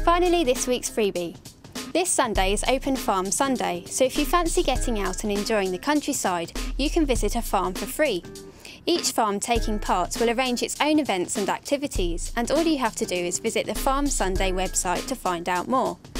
Finally, this week's freebie. This Sunday is Open Farm Sunday, so if you fancy getting out and enjoying the countryside, you can visit a farm for free. Each farm taking part will arrange its own events and activities, and all you have to do is visit the Farm Sunday website to find out more.